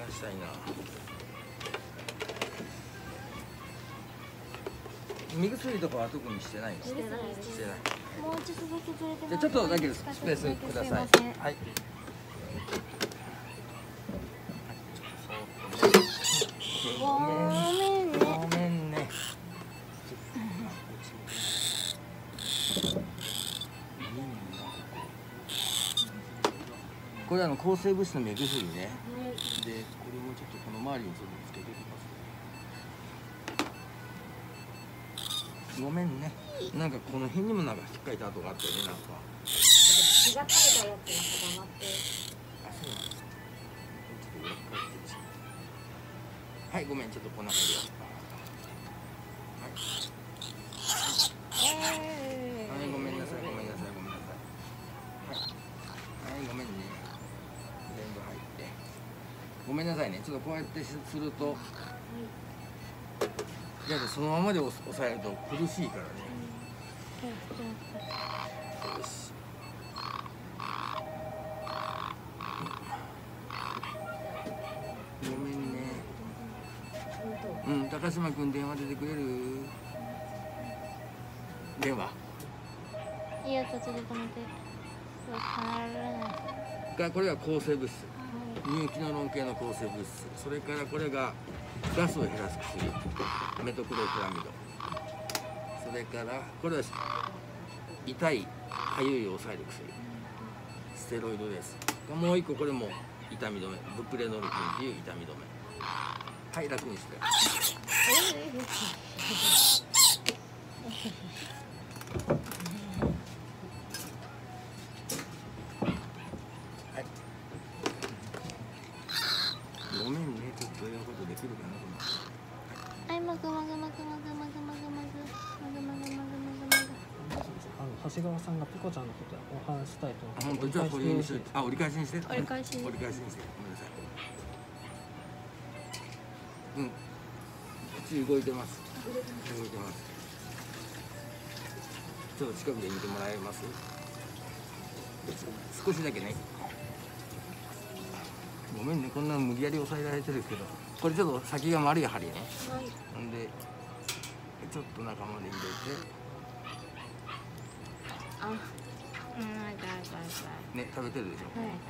がしたいな。目薬とかは特にしてないの？してない。 もうちょっとだけずれてます。 じゃあちょっとだけスペースください。はい。ごめんね。これ抗生物質の目薬ね。で、これもちょっとこの周りにちょっとつけておきます。ごめんね。なんかこの辺にもなんかしっかりと跡があったよね、なんか。 血が垂れたやつが固まって。 あ、そうなんですか。ちょっと裏返してはい、ごめん、ちょっとこんな感じよ。はい、ごめんなさい。はい、ごめんね。全部入って。ごめんなさいね。ちょっとこうやってすると、じゃあそのままで押さえると苦しいからね。よし。ごめんね。高島君電話出てくれる？電話。 いや、途中で止めて。 これが抗生物質。入気の論系の抗生物質。それからこれがガスを減らす薬。メトクロプラミド。それからこれは痛い痒いを抑える薬。ステロイドです。もう一個これも痛み止め。ブプレノルキンっていう痛み止め。はい、楽にして。ごめんね、ちょっということできるかなと思って。 はい、まぐ。 長谷川さんがピコちゃんのことお話したいと思って。 本当、じゃあこれにして。折り返しにして。 折り返しにして。 ごめんなさい。口動いてます。ちょっと近くで見てもらえます？少しだけね。ごめんね、こんな無理やり押さえられてるけど、これちょっと先が丸い針ね。ほんで、ちょっと中まで入れて。ね、食べてるでしょ。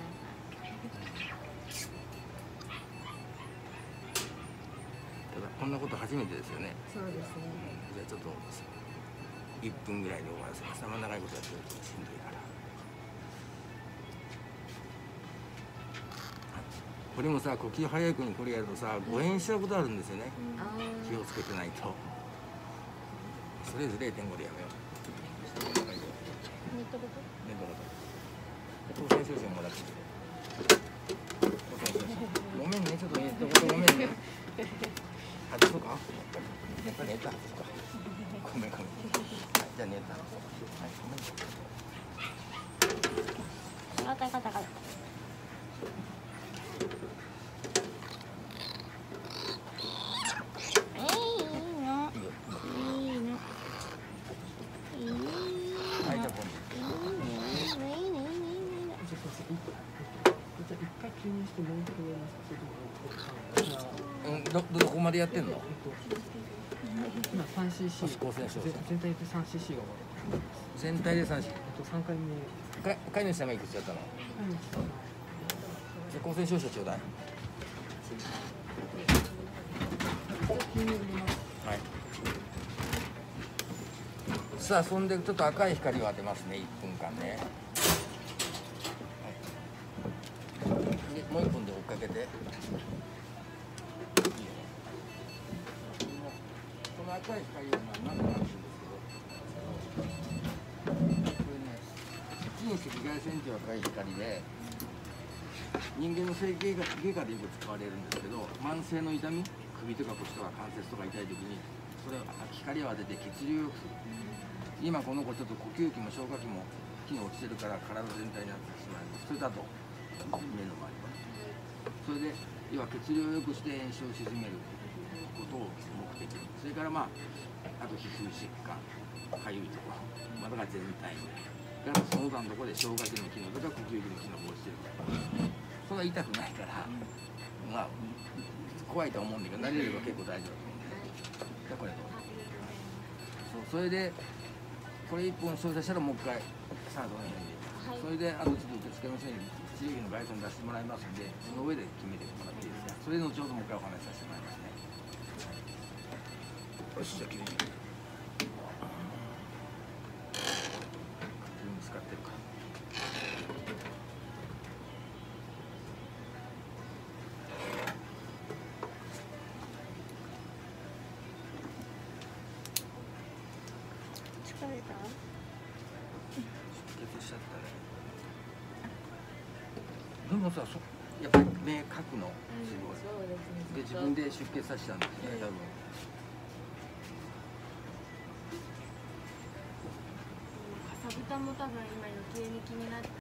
ただこんなこと初めてですよね。 そうですね。 じゃあちょっと1分ぐらいで終わらせます。あんま長いことやってるとしんどいから。これもさ、呼吸早い子にこれやるとさ、誤嚥しちゃうことあるんですよね。気をつけてないと。とりあえず 0.5 でやめよう。当選証書もらってきて。ごめんね、ちょっとごめんね。外そうか？やっぱりネタ外そうか。ごめん。はい、じゃあネタ外そうか。はい、ごめん。 ガタ。 どこまでやってんの？ 今 3cc。 全体で 3cc が終わる。 全体で 3cc。 3回目。 飼い主さんがいくつやったの？じゃあ、公選証書ちょうだい。はい。さあ、そんでちょっと赤い光を当てますね、1分間ね。はい、でもう1分で追っかけて。この赤い光は何かあるんですけど、これね、1に赤外線っていう赤い光で、人間の整形外科でよく使われるんですけど、慢性の痛み、首とか腰とか関節とか痛い時にそれを光を当てて血流を良くする。今この子ちょっと呼吸器も消化器も機能落ちてるから体全体になってしまいます。それだと目の周りはそれで要は血流を良くして炎症を鎮めることを目的に、それからあと皮膚疾患、かゆいところ、だから全体にその他のところで消化器の機能とか呼吸器の機能が落ちてるから、それは痛くないからまあ怖いとは思うんだけど慣れれば結構大丈夫だと思うんで、じゃあこれどうぞ。そう、それでこれ1本照射したらもう一回酸素の辺にはいそれでちょっと受付の人に治療費の概算出してもらいますんで、その上で決めてもらっていいですか。それで後ほどもう一回お話しさせてもらいますね。よし、じゃあ決めて。使ってるか。 疲れた？ 出血しちゃったね。でもさ、やっぱり目かくのすごい。 そうですね。 で自分で出血させたんですね、多分。 かさぶたも多分今余計に気になって。